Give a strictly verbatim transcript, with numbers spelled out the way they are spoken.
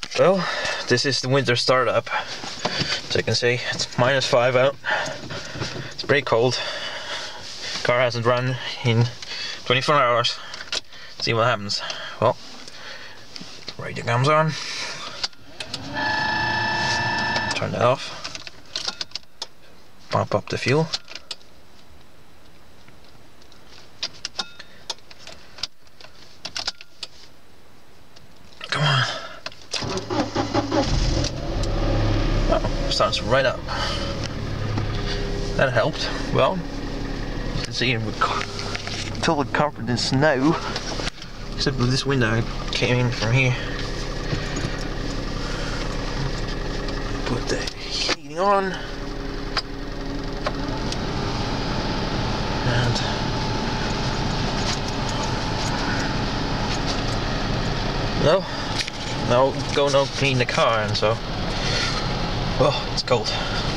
Well, this is the winter startup. So you can see it's minus five out. It's pretty cold. Car hasn't run in twenty-four hours. See what happens. Well, radio comes on. Turn that off. Pump up the fuel. Come on. Oh, starts right up. That helped. Well, you can see we're totally covered in snow. Except with this window came in from here. Put the heating on. And no, no, go no clean the car, and so, oh, it's cold.